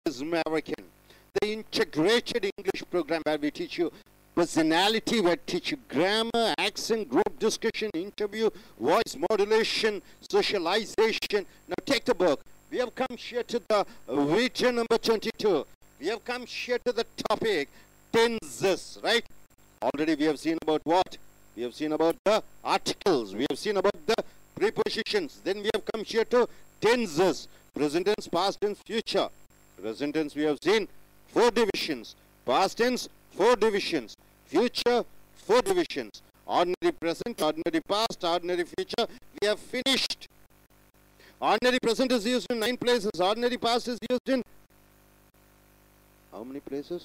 is American. The integrated English program where we teach you personality, where we teach you grammar, accent, group discussion, interview, voice modulation, socialization. Now take the book. We have come here to the region number 22. We have come here to the topic tenses, right? Already we have seen about what? We have seen about the articles. We have seen about the prepositions. Then we have come here to tenses. Present tense, past tense, future. Present tense we have seen 4 divisions. Past tense 4 divisions. Future 4 divisions. Ordinary present, ordinary past, ordinary future. We have finished. Ordinary present is used in 9 places. Ordinary past is used in how many places?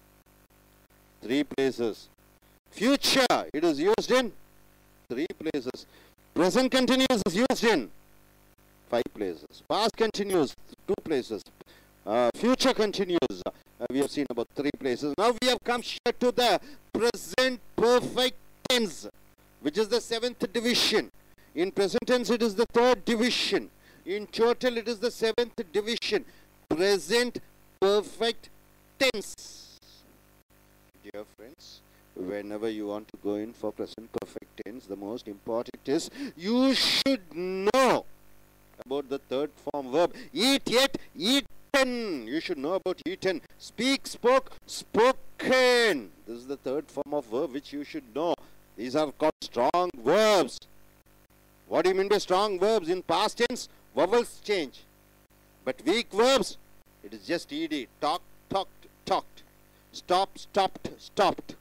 3 places. Future, it is used in 3 places. Present continuous is used in 5 places. Past continuous, 2 places. Future continuous, we have seen about 3 places. Now we have come here to the present perfect tense, which is the 7th division. In present tense, it is the 3rd division. In total, it is the 7th division. Present perfect tense. Dear friends, whenever you want to go in for present perfect tense, the most important is you should know about the 3rd form verb. Eat, ate, eaten. You should know about eaten. Speak, spoke, spoken. This is the 3rd form of verb which you should know. These are called strong verbs. What do you mean by strong verbs? In past tense, vowels change. But weak verbs, it is just ed. Talk, talked, talked. Stop, stopped, stopped.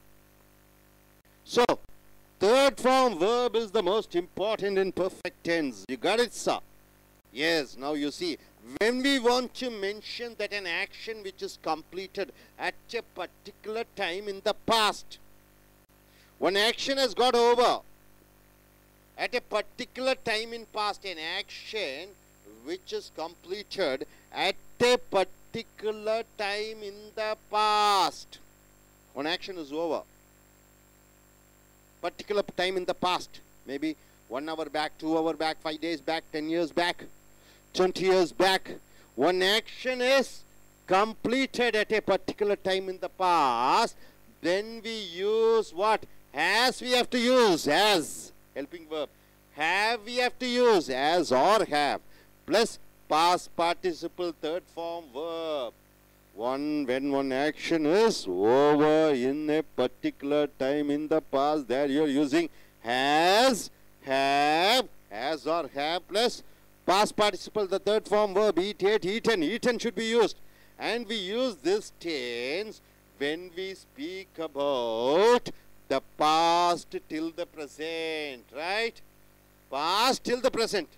So, 3rd form verb is the most important in perfect tense. You got it, sir? Yes, now you see. When we want to mention that an action which is completed at a particular time in the past, one action has got over at a particular time in past, an action which is completed at a particular time in the past. One action is over. Particular time in the past. Maybe 1 hour back, 2 hours back, 5 days back, 10 years back, 20 years back. One action is completed at a particular time in the past. Then we use what? Has we have to use. As. Helping verb. Have we have to use. As or have. Plus past participle 3rd form verb. When one action is over in a particular time in the past, there you are using has, have, has or have plus past participle, the 3rd form verb. Eat, ate, eaten. Eaten should be used. And we use this tense when we speak about the past till the present, right? Past till the present.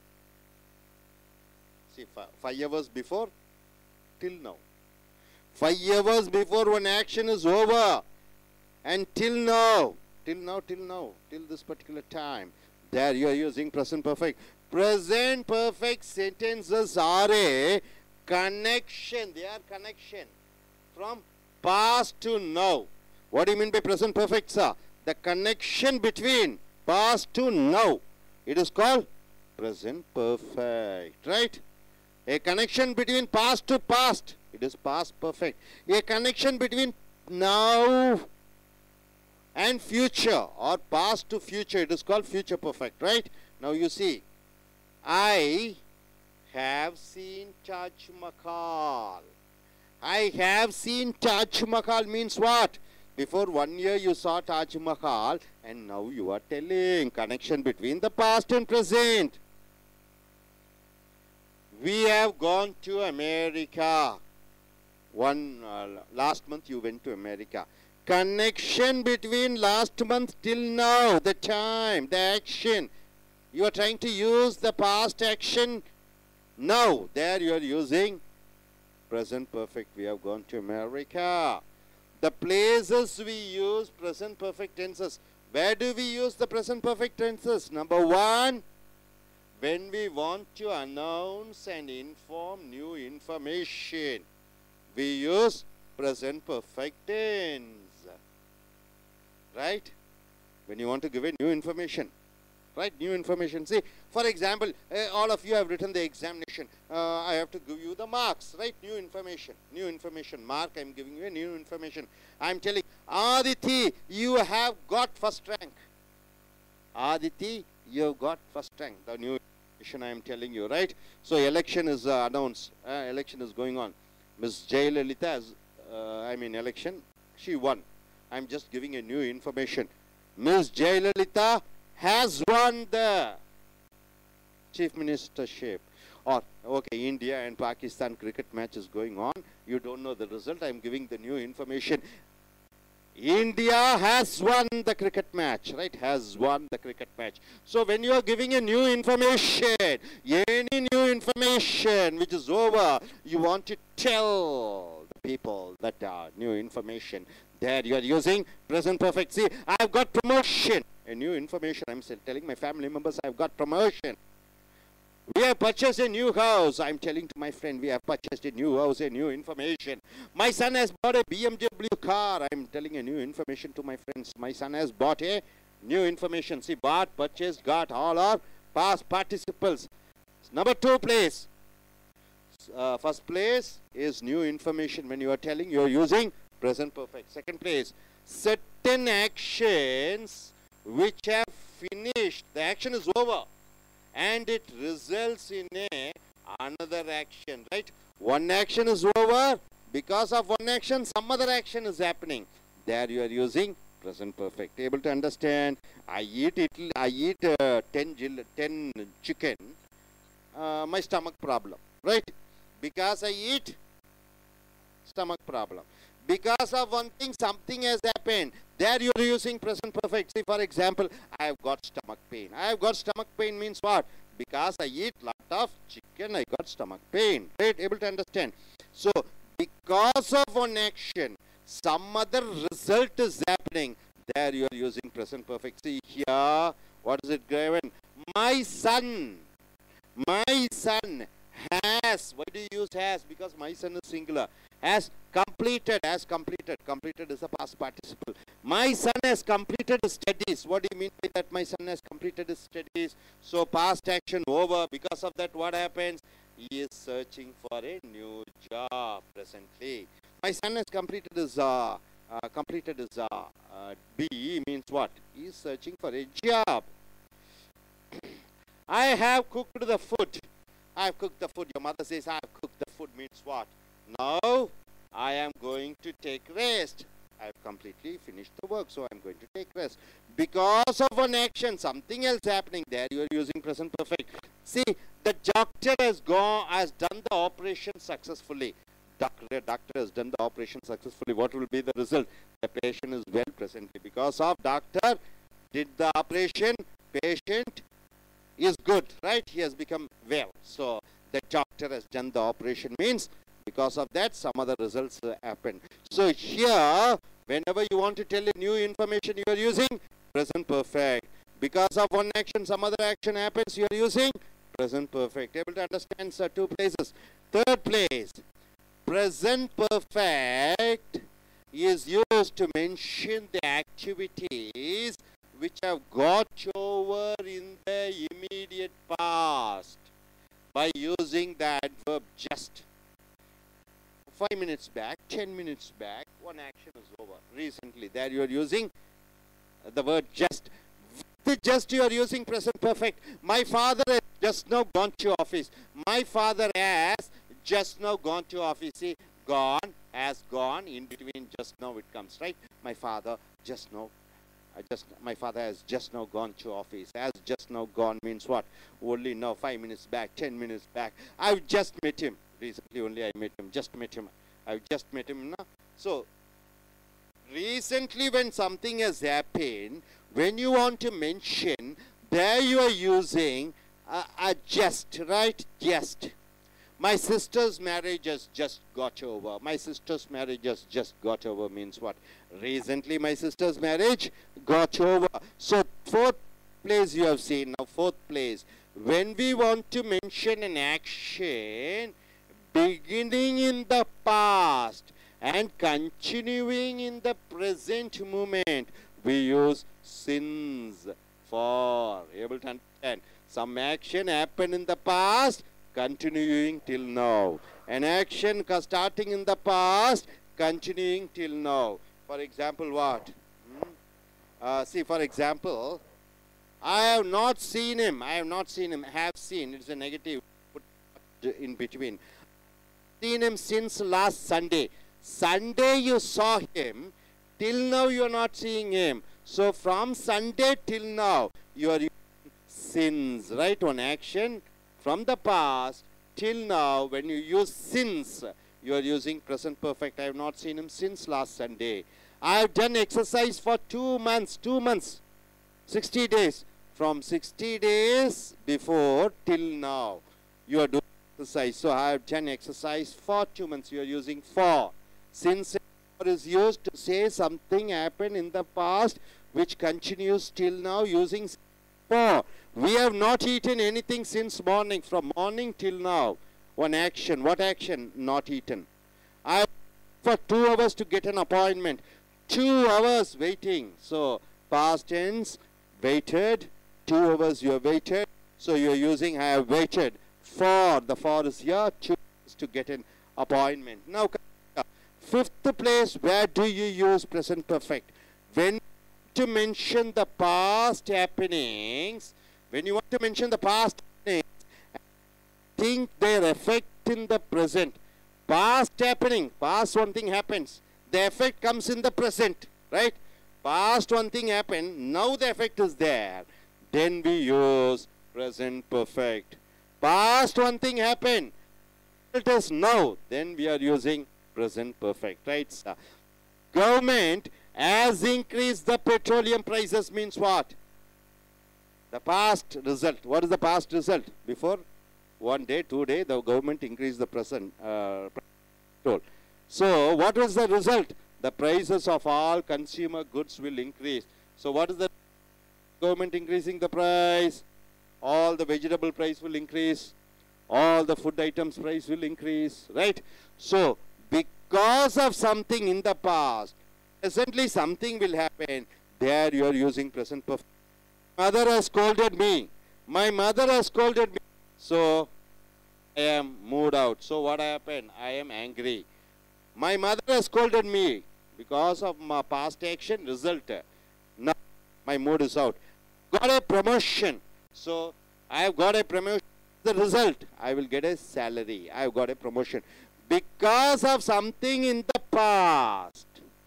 See, 5 hours before, till now. 5 hours before one action is over. And till now, till this particular time. There you are using present perfect. Present perfect sentences are a connection. They are connection from past to now. What do you mean by present perfect, sir? The connection between past to now. It is called present perfect, right? A connection between past to past. It is past perfect. A connection between now and future or past to future. It is called future perfect, right? Now you see. I have seen Taj Mahal. I have seen Taj Mahal means what? Before 1 year you saw Taj Mahal and now you are telling connection between the past and present. We have gone to America. Last month you went to America. Connection between last month till now, the time, the action. You are trying to use the past action now. There you are using present perfect. We have gone to America. The places we use present perfect tenses. Where do we use the present perfect tenses? Number 1, when we want to announce and inform new information, we use present perfect tense. Right? When you want to give a new information. right? New information. See, for example, all of you have written the examination. I have to give you the marks, right? New information, mark. I'm giving you a new information. I'm telling, Aditi, you have got first rank. Aditi, you have got first rank. The new information I am telling you, right? So election is announced. Election is going on. Ms. Jayalalitha has, election, she won. I'm just giving a new information. Ms. Jayalalitha has won the chief ministership. Or, okay, India and Pakistan cricket match is going on. You don't know the result. I'm giving the new information. India has won the cricket match, right? Has won the cricket match. So when you are giving a new information, any new information which is over, you want to tell the people that new information. There you are using present perfect. See, I've got promotion. A new information. I'm telling my family members I've got promotion. We have purchased a new house. I'm telling to my friend, we have purchased a new house, a new information. My son has bought a BMW car. I'm telling a new information to my friends. My son has bought a new information. See, bought, purchased, got, all are past participles. Number 2 place. First place is new information. When you are telling, you are using present perfect. Second place, certain actions which have finished. The action is over. And it results in another action, right? One action is over. Because of one action, some other action is happening. There you are using present perfect. Able to understand? I eat 10 chicken. My stomach problem, right? Because I eat, stomach problem. Because of one thing, something has happened. There you are using present perfect. See, for example, I have got stomach pain. I have got stomach pain means what? Because I eat lot of chicken, I got stomach pain. Right? Able to understand? So, because of one action, some other result is happening. There you are using present perfect. See here, what is it given? My son has, why do you use has? Because my son is singular. Has completed, completed is a past participle. My son has completed his studies. What do you mean by that? My son has completed his studies. So past action over. Because of that, what happens? He is searching for a new job presently. My son has completed his B means what? He is searching for a job. I have cooked the food. I have cooked the food. Your mother says, I have cooked the food means what? Now, I am going to take rest. I have completely finished the work, so I am going to take rest. Because of an action, something else happening there, you are using present perfect. See, the doctor has done the operation successfully. Doctor has done the operation successfully. What will be the result? The patient is well presently. Because of doctor did the operation, patient is good, right? He has become well. So, the doctor has done the operation means because of that some other results happen. So, here, whenever you want to tell a new information, you are using present perfect. Because of one action, some other action happens, you are using present perfect. Able to understand, sir? 2 places. Third place, present perfect is used to mention the activities which have got over in the immediate past by using the adverb just. 5 minutes back, 10 minutes back, one action is over. Recently, there you are using the word just. With the just you are using present perfect. My father has just now gone to office. My father has just now gone to office. See, gone, has gone, in between just now it comes, right? My father just now. My father has just now gone to office. Has just now gone means what? Only now, 5 minutes back, 10 minutes back. I've just met him. Recently only I met him. Just met him. I've just met him now. So, recently when something has happened, when you want to mention, there you are using a just, right? Just. My sister's marriage has just got over. My sister's marriage has just got over means what? Recently my sister's marriage got over. So 4th place you have seen. Now 4th place. When we want to mention an action beginning in the past and continuing in the present moment, we use since, for. Able to understand? Some action happened in the past, continuing till now. An action starting in the past, continuing till now. For example, what? See, for example, I have not seen him. I have not seen him. Have seen. It's a negative. Put in between. Seen him since last Sunday. Sunday you saw him. Till now you are not seeing him. So from Sunday till now you are using since, right? One action from the past till now. When you use since, you are using present perfect. I have not seen him since last Sunday. I have done exercise for 2 months. 2 months. 60 days. From 60 days before till now, you are doing exercise. So I have done exercise for 2 months. You are using for. Since is used to say something happened in the past which continues till now, using for. We have not eaten anything since morning. From morning till now. One action. What action? Not eaten. I have for 2 hours to get an appointment. 2 hours waiting. So past tense, waited. 2 hours you have waited. So you are using I have waited. For. The for is here. 2 hours to get an appointment. Now, fifth place, where do you use present perfect? When to mention the past happenings, when you want to mention the past happenings, think their effect in the present. Past happening, past one thing happens. The effect comes in the present, right? Past one thing happened, now the effect is there. Then we use present perfect. Past one thing happened, it is now. Then we are using present perfect, right? Government has increased the petroleum prices means what? The past result. What is the past result? Before 1 day, 2 days, the government increased the present petrol. So what was the result? The prices of all consumer goods will increase. So what is the government increasing the price? All the vegetable price will increase. All the food items price will increase, right? So because of something in the past, presently something will happen. There you are using present perfect. Mother has scolded me. My mother has scolded me. So I am moved out. So what happened? I am angry. My mother has scolded me because of my past action result. Now my mood is out. Got a promotion. So I have got a promotion. The result, I will get a salary. I have got a promotion. Because of something in the past.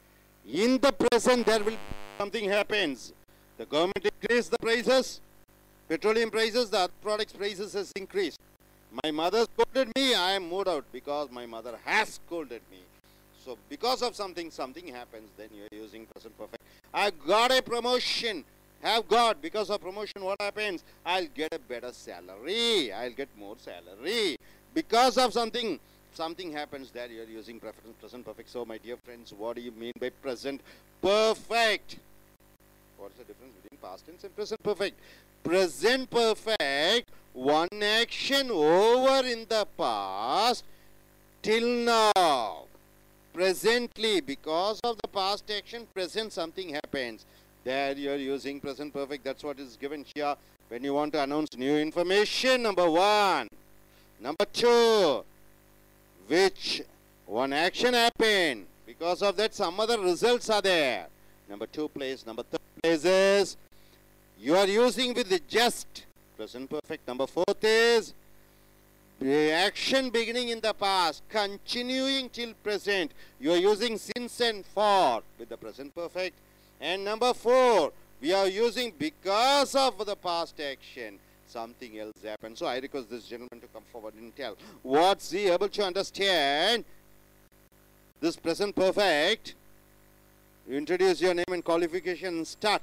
In the present, there will something happens. The government increased the prices. Petroleum prices, the other products prices has increased. My mother scolded me. I am moved out because my mother has scolded me. So because of something, something happens. Then you are using present perfect. I got a promotion. Have got. Because of promotion, what happens? I'll get a better salary. I'll get more salary. Because of something, something happens there. You are using present perfect. So my dear friends, what do you mean by present perfect? What is the difference between past tense and present perfect? Present perfect, one action over in the past till now. Presently, because of the past action, present something happens. There you are using present perfect. That's what is given here when you want to announce new information. Number 1. Number 2. Which one action happened. Because of that, some other results are there. Number 2 place. Number 3 place is you are using with the just present perfect. Number 4th is the action beginning in the past, continuing till present. You are using since and for with the present perfect. And number 4, we are using because of the past action, something else happened. So I request this gentleman to come forward and tell what's he able to understand this present perfect. You introduce your name and qualification and start.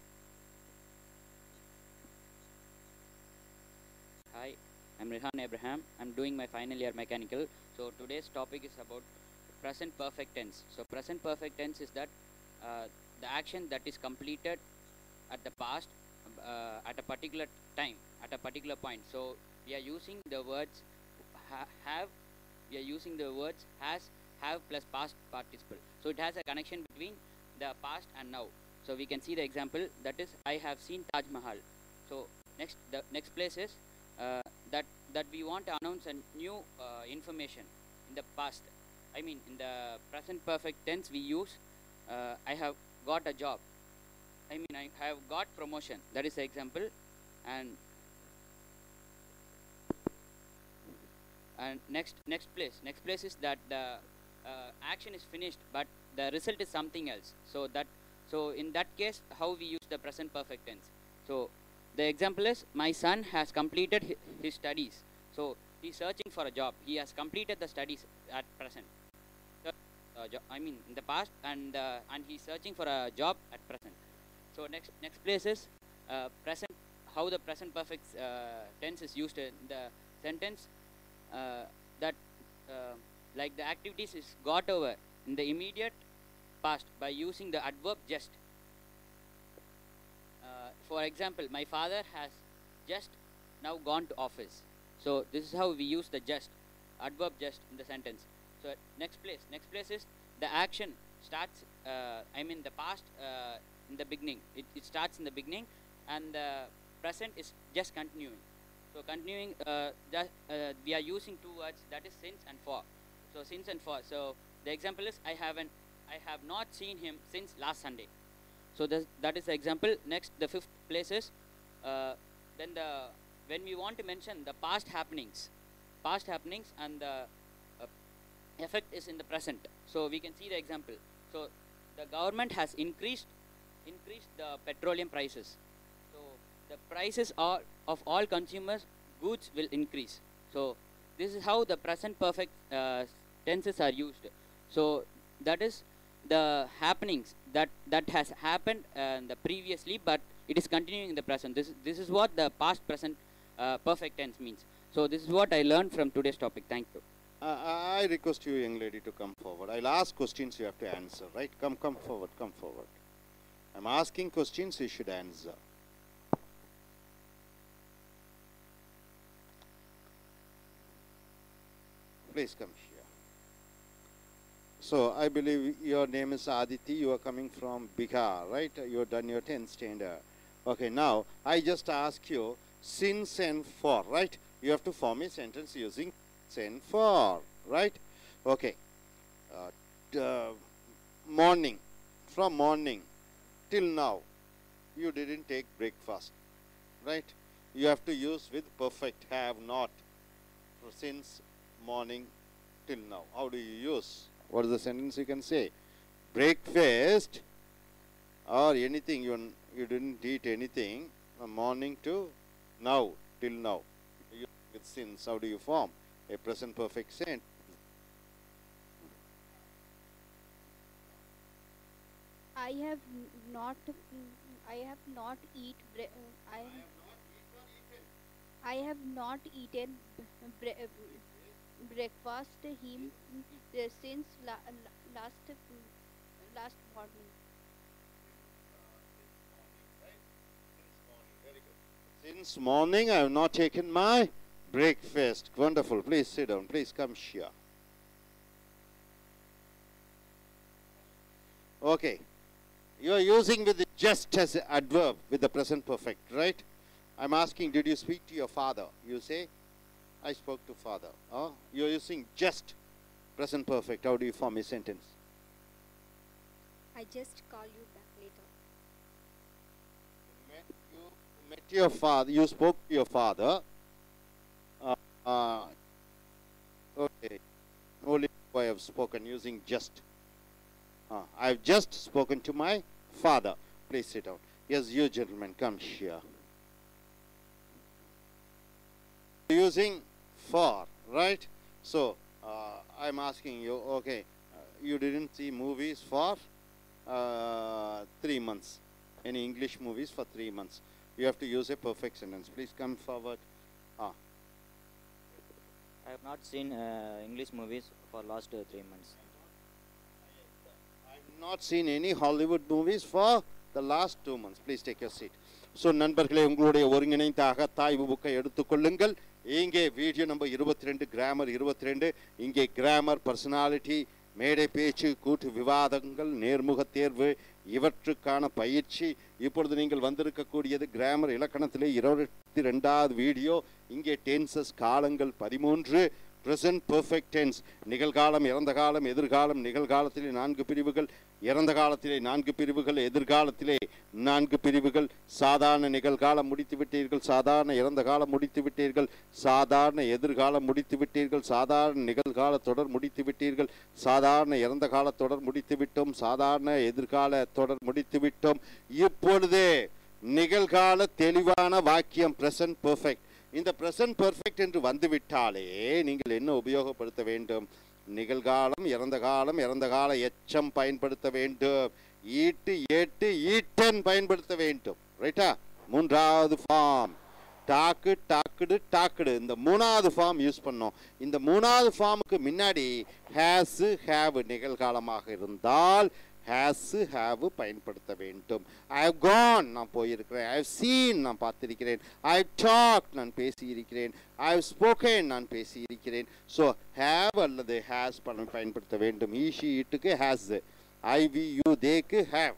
Hi, I'm Rehan Abraham. I'm doing my final year mechanical. So today's topic is about present perfect tense. So present perfect tense is that the action that is completed at the past at a particular time, at a particular point. So we are using the words have, we are using the words has, have plus past participle. So it has a connection between the past and now. So we can see the example, that is, I have seen Taj Mahal. So the next place is that we want to announce a new information in the past. I mean, in the present perfect tense we use I have got a job. I mean, I have got promotion. That is the example. And next place is that the action is finished, but the result is something else. So in that case, how we use the present perfect tense? So the example is, my son has completed his studies. So he's searching for a job. He has completed the studies at present. I mean, in the past, and he's searching for a job at present. So next place is present. How the present perfect tense is used in the sentence, that like the activities is got over in the immediate past by using the adverb just. For example, my father has just now gone to office. So this is how we use the just, adverb just in the sentence. So next place is the action starts, I mean the past in the beginning. It starts in the beginning, and the present is just continuing. So continuing, we are using two words, that is since and for. So since and for. So the example is, I have not seen him since last Sunday. So that is the example. Next, the fifth place is when we want to mention the past happenings, and the effect is in the present. So we can see the example. So the government has increased the petroleum prices. So the prices of all consumers goods will increase. So this is how the present perfect tenses are used. So that is the happenings that has happened the previously, but it is continuing in the present. This is what the past present perfect tense means. So this is what I learned from today's topic. Thank you. I request you, young lady, to come forward. I'll ask questions, you have to answer, right? Come forward. I'm asking questions, you should answer. Please come here. So I believe your name is Aditi. You are coming from Bihar, right? You have done your 10th standard. Okay, now I just ask you since and for, right? You have to form a sentence using since and for, right? Okay. Morning, from morning till now, you didn't take breakfast, right? You have to use with perfect have not. So since morning till now. How do you use? What is the sentence you can say? Breakfast or anything, you didn't eat anything from morning to now, till now. You with since, how do you form a present perfect sentence? I have not eaten breakfast since last morning. Since morning I have not taken my breakfast. Wonderful. Please sit down. Please come here. Okay. You are using with the just as an adverb with the present perfect, right? I'm asking, did you speak to your father? You say, I spoke to father. You're using just present perfect. How do you form a sentence? I just call you back later. You met your father. You spoke to your father. Okay. Only I have spoken using just. I have just spoken to my father. Please sit down. Yes, you gentlemen, come here. Using for, right? So, I'm asking you, okay, you didn't see movies for 3 months. Any English movies for 3 months. You have to use a perfect sentence. Please come forward. I have not seen English movies for last 3 months. I have not seen any Hollywood movies for the last 2 months. Please take your seat. So, நண்பர்களே உங்களுடைய ஒருங்கிணைந்த அகத்தாய்வு புக்கை எடுத்துக்கொள்ளுங்கள். இங்கே video number 22 grammar 22 இங்கே grammar personality மேடை பேச்சு, கூட்டு விவாதங்கள், நேர்முக தேர்வு இவற்றுக்கான பயிற்சி. இப்பொழுது நீங்கள் வந்திருக்கக்கூடியது கிராமர் இலக்கணத்திலே 22வது வீடியோ. இங்கே டென்சஸ் காலங்கள் 13. present perfect tense நிகழ்காலம், இறந்த காலம், எதிர்காலம். நிகழ்காலத்திலே 4 பிரிவுகள், இறந்த காலத்திலே 4 பிரிவுகள், எதிர்காலத்திலே 4 பிரிவுகள். சாதாரண நிகழ்காலம் முடித்து விட்டீர்கள், சாதாரண இறந்த காலம் முடித்து விட்டீர்கள், சாதாரண எதிர்காலம் முடித்து விட்டீர்கள், சாதாரண நிகழ்கால தொடர் முடித்து விட்டீர்கள், சாதாரண இறந்த கால தொடர் முடித்து விட்டோம், சாதாரண எதிர்கால தொடர் முடித்து விட்டோம். இப்பொழுது நிகழ்கால தெளிவான வாக்கியம் present perfect. இந்த present perfect என்று வந்துவிட்டாலே நீங்கள் என்ன உபயோகப்படுத்த வேண்டும்? நிகழ்காலம், இறந்த காலம், இறந்த கால எச்சம் பயன்படுத்த வேண்டும். ஈட்டு, ஏட்டு, ஈட்டன் பயன்படுத்த வேண்டும். ரைட்டா? 3வது ஃபார்ம் டாக்கு, டாக்குடு, டாக்குடு. இந்த 3வது ஃபார்ம் யூஸ் பண்ணோம். இந்த 3வது ஃபார்முக்கு முன்னாடி ஹேஸ், ஹேவ் நிகழ்காலமாக இருந்தால் has, have பயன்படுத்த வேண்டும். I have gone, நான் போயிருக்கிறேன். I have seen, நான் பார்த்திருக்கிறேன். I have talked, நான் பேசியிருக்கிறேன். I have spoken, நான் பேசியிருக்கிறேன். So have அல்லது has பயன்படுத்த வேண்டும். he, she, itக்கு has, I, we, you, theyக்கு have.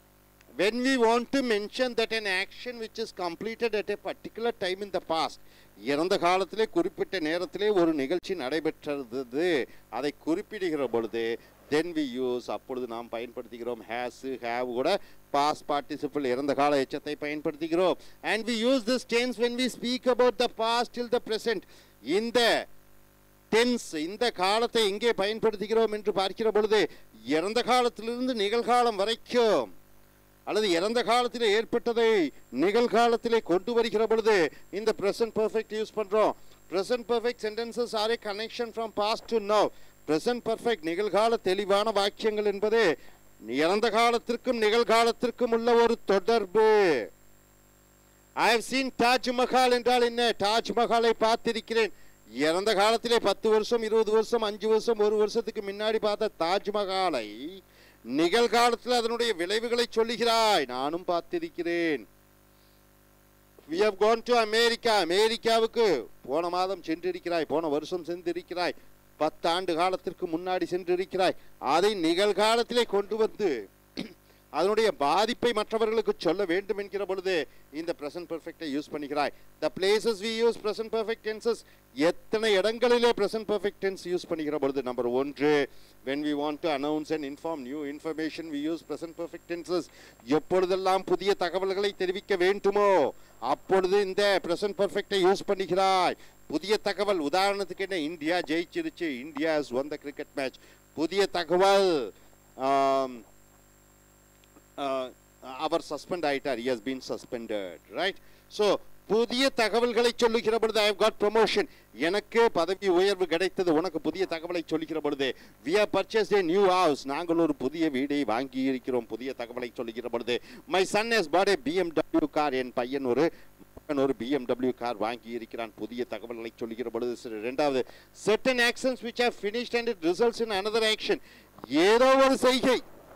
When we want to mention that an action which is completed at a particular time in the past, இறந்த காலத்திலே குறிப்பிட்ட நேரத்திலே ஒரு நிகழ்ச்சி நடைபெற்றது, அதை குறிப்பிடுகிற பொழுது then we use, அப்பொழுது நாம் பயன்படுத்துகிறோம் has, have கூட past participle இறந்த கால எச்சத்தை பயன்படுத்துகிறோம். And we use this tense when we speak about the past till the present. இந்த tense, இந்த காலத்தை எங்கே பயன்படுத்துகிறோம் என்று பார்க்கிற பொழுது இறந்த காலத்திலிருந்து நிகழ்காலம் வரைக்கும் அல்லது இறந்த காலத்திலே ஏற்பட்டதை நிகழ்காலத்திலே கொண்டு வருகிற பொழுது இந்த present perfect யூஸ் பண்றோம். present perfect sentences are a connection from past to now. present perfect நிகழ்கால தெளிவான வாக்கியங்கள் என்பது இறந்த காலத்திற்கும் நிகழ்காலத்திற்கும் உள்ள ஒரு தொடர்பு. I have seen தாஜ்மஹால் என்றால் என்ன? தாஜ்மஹாலை பார்த்திருக்கிறேன். இறந்த காலத்திலே 10 வருஷம், 20 வருஷம், 5 வருஷம், 1 வருஷத்துக்கு முன்னாடி பார்த்த தாஜ்மஹாலை நிகழ்காலத்தில் அதனுடைய விளைவுகளை சொல்லுகிறாய். நானும் பார்த்திருக்கிறேன். We have gone to America. அமெரிக்காவுக்கு போன மாதம் சென்றிருக்கிறாய், போன வருஷம் சென்றிருக்கிறாய், 10 ஆண்டு காலத்திற்கு முன்னாடி சென்றிருக்கிறாய். அதை நிகழ்காலத்திலே கொண்டு வந்து அதனுடைய பாதிப்பை மற்றவர்களுக்கு சொல்ல வேண்டும் என்கிற பொழுது இந்த present perfect யூஸ் பண்ணுகிறாய். The places we use present perfect tenses, எத்தனை இடங்களிலே present perfect tense யூஸ் பண்ணுகிற பொழுது number 1, when we want to announce and inform new information we use present perfect tenses. எப்பொழுதெல்லாம் புதிய தகவல்களை தெரிவிக்க வேண்டுமோ அப்பொழுது இந்த present perfect யூஸ் பண்ணுகிறாய். புதிய தகவல், உதாரணத்துக்கு என்ன, இந்தியா ஜெயிச்சிருச்சு, India has won the cricket match. புதிய தகவல், அவர் சஸ்பெண்ட் ஆயிட்டார், he has been suspended, right? So புதிய தகவல்களை சொல்லுகிற பொழுது I have got promotion, எனக்கு பதவி உயர்வு கிடைத்தது, உனக்கு புதிய தகவலை சொல்லுகிற பொழுது we have purchased a new house, நாங்கள் ஒரு புதிய வீடை வாங்கி இருக்கிறோம், புதிய தகவலை சொல்லுகிற பொழுது my son has bought a BMW car, என் பையன் ஒரு BMW கார் வாங்கி இருக்கிறான், புதிய தகவல்களை சொல்லுகிற பொழுது. இரண்டாவது, certain actions which have finished and it results in another action, ஏதோ ஒரு செய்கை,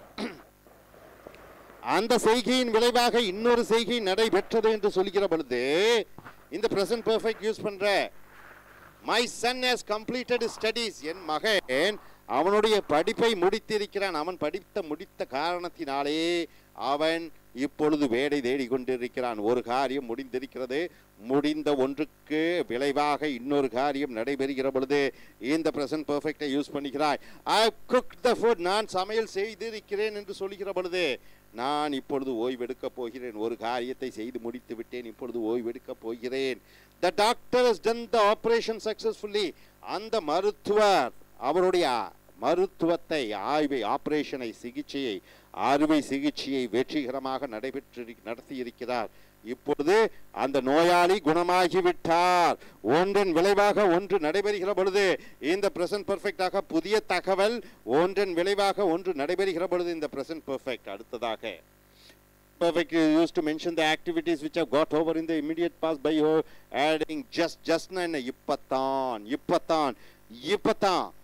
அந்த செய்கையின் விளைவாக இன்னொரு செய்கை நடைபெற்றது என்று சொல்லுகிற பொழுது இந்த present perfect யூஸ் பண்ற. my son has completed his studies, என் மகன் அவனுடைய படிப்பை முடித்திருக்கிறான், அவன் முடித்த காரணத்தினாலே அவன் இப்பொழுது வேலை தேடி கொண்டிருக்கிறான். ஒரு காரியம் முடிந்திருக்கிறது, முடிந்த ஒன்றுக்கு விளைவாக இன்னொரு காரியம் நடைபெறுகிற பொழுது இந்த present perfect யூஸ் பண்ணுகிறாய். I have cooked the food, நான் சமையல் செய்திருக்கிறேன் என்று சொல்லுகிற பொழுது நான் இப்பொழுது ஓய்வெடுக்க போகிறேன், ஒரு காரியத்தை செய்து முடித்து விட்டேன், இப்பொழுது ஓய்வெடுக்க போகிறேன். The doctor has done the operation successfully, அந்த மருத்துவர் அவருடைய மருத்துவத்தை, ஆய்வை, ஆபரேஷனை, சிகிச்சையை, அறுவை சிகிச்சையை வெற்றிகரமாக நடத்தியிருக்கிறார். இப்பொழுது அந்த நோயாளி குணமாகிவிட்டார். ஒன்றின் விளைவாக ஒன்று நடைபெறுகிற பொழுது இந்த present perfect ஆக புதிய தகவல், ஒன்றின் விளைவாக ஒன்று நடைபெறுகிற பொழுது இந்த present perfect. அடுத்ததாக perfect is used to mention the activities which have got over in the immediate past by adding just இப்பத்தான், இப்பத்தான், இப்பத்தான்.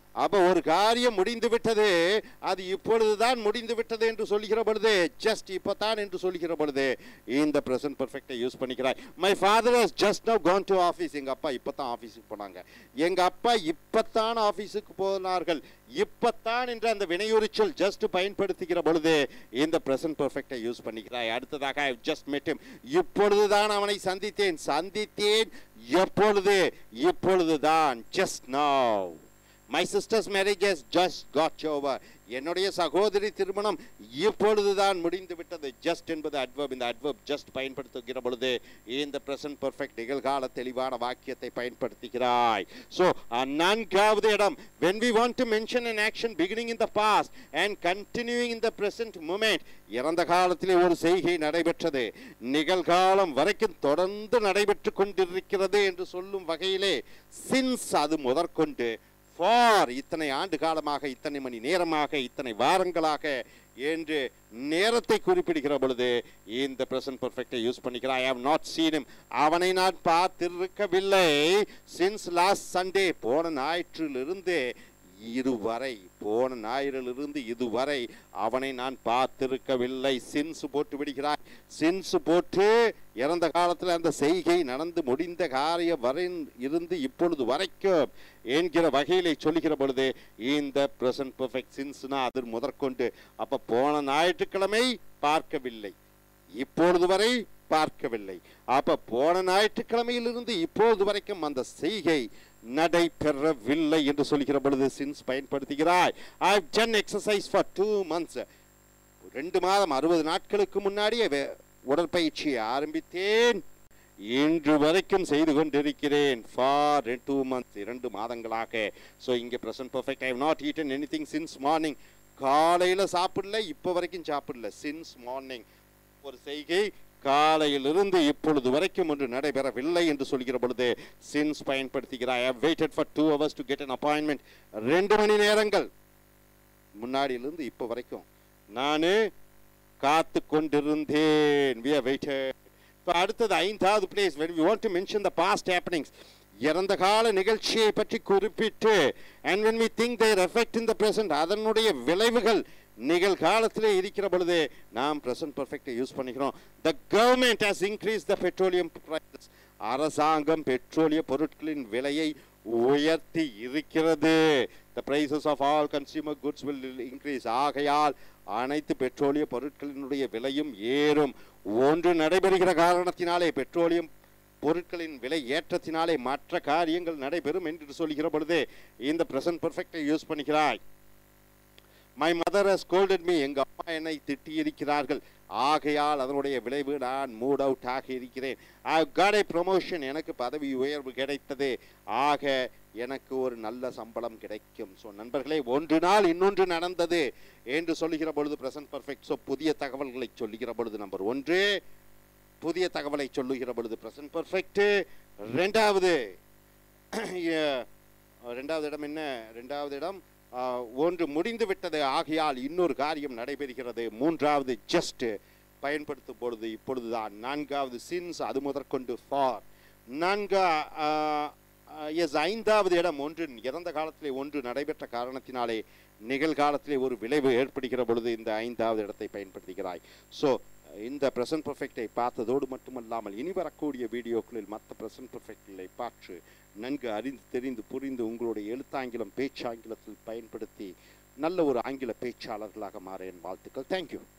அப்போ ஒரு காரியம் முடிந்து விட்டது, அது இப்பொழுதுதான் முடிந்து விட்டது என்று சொல்லுகிற பொழுது, ஜஸ்ட் இப்போதான் என்று சொல்லுகிற பொழுது இந்த ப்ரெசன்ட் பெர்ஃபெக்டை யூஸ் பண்ணிக்கிறாய். My father has just now gone to office. எங்கள் அப்பா இப்போ தான் ஆஃபீஸுக்கு போனாங்க. எங்கள் அப்பா இப்போத்தான் ஆஃபீஸுக்கு போனார்கள். இப்போத்தான் என்ற அந்த வினையுரிச்சொல் ஜஸ்ட் பயன்படுத்துகிற பொழுது இந்த ப்ரெசன்ட் பெர்ஃபெக்டை யூஸ் பண்ணிக்கிறாய். அடுத்ததாக ஐ ஜஸ்ட் மெட் ஹிம். இப்பொழுதுதான் அவனை சந்தித்தேன். சந்தித்தேன் எப்பொழுது? இப்பொழுதுதான். Just now. My sister's marriage has just got over. என்னுடைய சகோதரி திருமணம் இப்பொழுதுதான் முடிந்து விட்டது. ஜஸ்ட் என்பது அட்வர்ப். இந்த அட்வர்ப் ஜஸ்ட் பயன்படுத்துகிற பொழுது இந்த பிரசன்ட் பெர்ஃபெக்ட் நிகழ்கால தெளிவான வாக்கியத்தை பயன்படுத்துகிறாய். ஸோ நான்காவது இடம், when we want to mention an action beginning in the past and continuing in the present moment, இறந்த காலத்திலே ஒரு செய்கை நடைபெற்றது, நிகழ்காலம் வரைக்கும் தொடர்ந்து நடைபெற்று கொண்டிருக்கிறது என்று சொல்லும் வகையிலே சின்ஸ் அது முதற்கொண்டு ஃபார் இத்தனை ஆண்டு காலமாக, இத்தனை மணி நேரமாக, இத்தனை வாரங்களாக என்று நேரத்தை குறிப்பிடுகிற பொழுது இந்த பிரசன்ட் பெர்ஃபெக்டை யூஸ் பண்ணிக்கிறார். I have not seen him. அவனை நான் பார்த்திருக்கவில்லை. சின்ஸ் லாஸ்ட் சண்டே, போன ஞாயிற்றிலிருந்து இதுவரை, போன ஞாயிறிலிருந்து இதுவரை அவனை நான் பார்த்திருக்கவில்லை. சின்ஸ் போட்டு விடுகிறாய். சின்ஸ் போட்டு இறந்த காலத்தில் அந்த செய்கை நடந்து முடிந்த காரிய வரை இருந்து இப்பொழுது வரைக்கும் என்கிற வகையிலே சொல்லுகிற பொழுது இந்த பிரசன்ட் பெர்ஃபெக்ட் சின்ஸ்னா அது முதற்கொண்டு. அப்ப போன ஞாயிற்றுக்கிழமை பார்க்கவில்லை, இப்பொழுது வரை பார்க்கவில்லை. அப்ப போன ஞாயிற்றுக்கிழமையிலிருந்து இப்பொழுது வரைக்கும் அந்த செய்கை நடைபெறவில்லை என்று சொல்லுகிற பொழுது சின்ஸ் பயன்படுத்துகிறாய். I have done exercise for 2 months. 2 மாதம் 60 நாட்களுக்கு முன்னாடியே உடற்பயிற்சியை ஆரம்பித்தேன், இன்று வரைக்கும் செய்து கொண்டிருக்கிறேன். ஃபார் 2 months, 2 மாதங்களாக. ஸோ இங்கே present perfect. I have not eaten anything since morning. காலையில் சாப்பிடல, இப்போ வரைக்கும் சாப்பிடல. சின்ஸ் மார்னிங் ஒரு செய்கை காலையிலிருந்து இப்பொழுது வரைக்கும் ஒன்று நடைபெறவில்லை என்று சொல்கிற பொழுது சின்ஸ் பயன்படுத்துகிறாய். I have waited for 2 hours to get an appointment. 2 மணி நேரங்கள் முன்னாடியிலிருந்து இப்போ வரைக்கும் நான் காத்து கொண்டிருந்தேன். We have waited. இப்போ அடுத்தது 5வது place, when we want to mention the past happenings, இறந்த கால நிகழ்ச்சியை பற்றி குறிப்பிட்டு and when we think their effect in the present, அதனுடைய விளைவுகள் நிகழ்காலத்திலே இருக்கிற பொழுது நாம் பிரசன்ட் பெர்ஃபெக்டை யூஸ் பண்ணிக்கிறோம். The government has increased the petroleum prices. அரசாங்கம் பெட்ரோலிய பொருட்களின் விலையை உயர்த்தி இருக்கிறது. The prices of all consumer goods will increase. ஆகையால் அனைத்து பெட்ரோலிய பொருட்களினுடைய விலையும் ஏறும். ஒன்று நடைபெறுகிற காரணத்தினாலே, பெட்ரோலியம் பொருட்களின் விலை ஏற்றத்தினாலே மற்ற காரியங்கள் நடைபெறும் என்று சொல்கிற பொழுது இந்த பிரசன்ட் பெர்ஃபெக்டை யூஸ் பண்ணிக்கிறாய். My mother has scolded me. எங்கள் அம்மா என்னை திட்டி இருக்கிறார்கள். ஆகையால் அதனுடைய விளைவு நான் மூட் அவுட் ஆகி இருக்கிறேன். I got a promotion. எனக்கு பதவி உயர்வு கிடைத்தது. ஆக எனக்கு ஒரு நல்ல சம்பளம் கிடைக்கும். ஸோ நண்பர்களே, ஒன்று நாள் இன்னொன்று நடந்தது என்று சொல்லுகிற பொழுது பிரசன்ட் பெர்ஃபெக்ட். ஸோ புதிய தகவல்களை சொல்லுகிற பொழுது நம்பர் 1, புதிய தகவலை சொல்லுகிற பொழுது பிரசன்ட் பெர்ஃபெக்ட். ரெண்டாவது இடம் என்ன? ரெண்டாவது இடம் ஒன்று முடிந்து விட்டது, ஆகையால் இன்னொரு காரியம் நடைபெறுகிறது. 3வது ஜஸ்ட் பயன்படுத்தும் பொழுது இப்பொழுதுதான். 4வது சின்ஸ், அது முதற்கொண்டு ஃபார். 5வது இடம், ஒன்று இறந்த காலத்திலே ஒன்று நடைபெற்ற காரணத்தினாலே நிகழ்காலத்திலே ஒரு விளைவு ஏற்படுகிற பொழுது இந்த 5வது இடத்தை பயன்படுத்துகிறாய். ஸோ இந்த பிரசன்ட் பெர்ஃபெக்டை பார்த்ததோடு மட்டுமல்லாமல் இனி வரக்கூடிய வீடியோக்களில் மற்ற பிரசன்ட் பெர்ஃபெக்ட்களை பார்த்து நன்கு அறிந்து தெரிந்து புரிந்து உங்களுடைய எழுத்தாங்கிலம் பேச்சாங்கிலத்தில் பயன்படுத்தி நல்ல ஒரு ஆங்கில பேச்சாளர்களாக மாற என் வாழ்த்துக்கள். தேங்க்யூ.